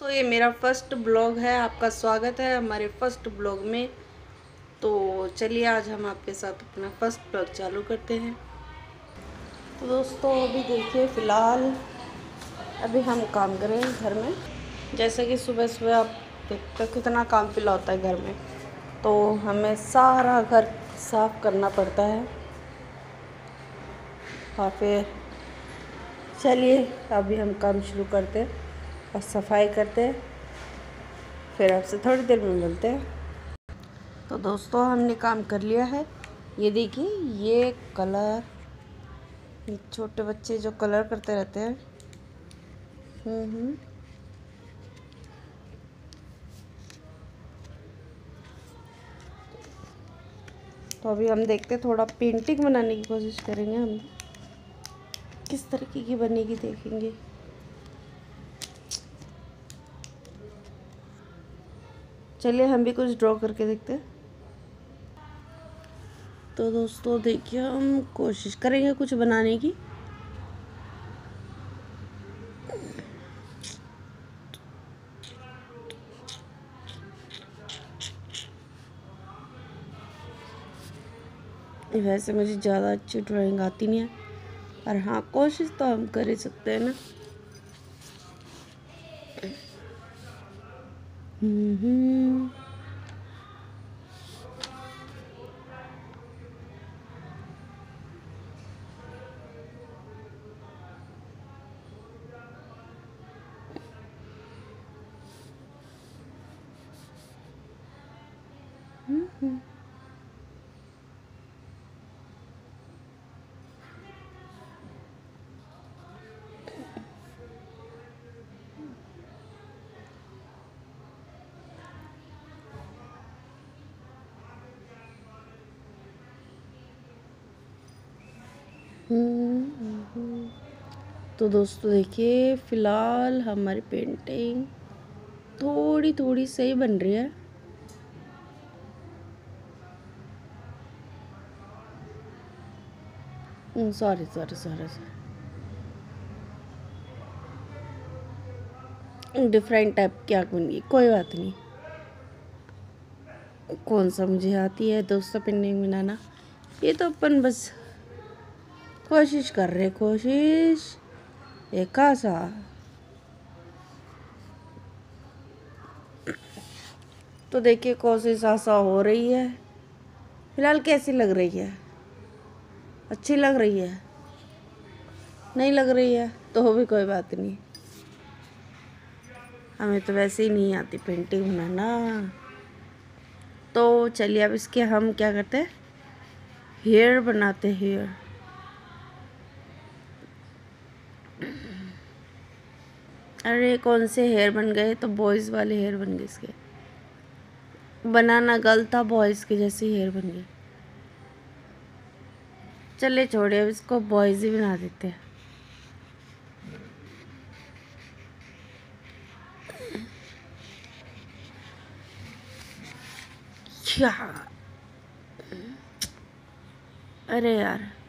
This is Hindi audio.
तो ये मेरा फर्स्ट ब्लॉग है। आपका स्वागत है हमारे फर्स्ट ब्लॉग में। तो चलिए आज हम आपके साथ अपना फर्स्ट ब्लॉग चालू करते हैं। तो दोस्तों अभी देखिए फ़िलहाल अभी हम काम कर रहे हैं घर में। जैसे कि सुबह सुबह आप देखते हो कितना काम फिला होता है घर में, तो हमें सारा घर साफ करना पड़ता है। और फिर चलिए अभी हम काम शुरू करते हैं और सफाई करते हैं, फिर आपसे थोड़ी देर में मिलते हैं। तो दोस्तों हमने काम कर लिया है। ये देखिए ये कलर, ये छोटे बच्चे जो कलर करते रहते हैं। तो अभी हम देखते हैं, थोड़ा पेंटिंग बनाने की कोशिश करेंगे हम। किस तरीके की बनेगी देखेंगे। चलिए हम भी कुछ ड्रॉ करके देखते हैं। तो दोस्तों देखिए हम कोशिश करेंगे कुछ बनाने की। वैसे मुझे ज़्यादा अच्छी ड्राइंग आती नहीं है, पर हाँ कोशिश तो हम कर ही सकते हैं ना। तो दोस्तों देखिए फ़िलहाल हमारी पेंटिंग थोड़ी थोड़ी सही बन रही है। Sorry sorry sorry sorry, different type की आँख बन गई, कोई बात नहीं। कौन सा मुझे आती है दोस्तों पेंटिंग बनाना, ये तो अपन बस कोशिश कर रहे, कोशिश एक सा। तो देखिए कोशिश आसा हो रही है। फिलहाल कैसी लग रही है? अच्छी लग रही है? नहीं लग रही है तो भी कोई बात नहीं, हमें तो वैसे ही नहीं आती पेंटिंग बनाना। तो चलिए अब इसके हम क्या करते हैं, हेयर बनाते हैं। हेयर अरे कौन से हेयर बन गए, तो बॉयज़ वाले हेयर बन गए इसके। बनाना गर्ल था, बॉयज़ के जैसे हेयर बन गए। चलिए छोड़िए अब इसको बॉयज़ ही बना देते हैं। क्या, अरे यार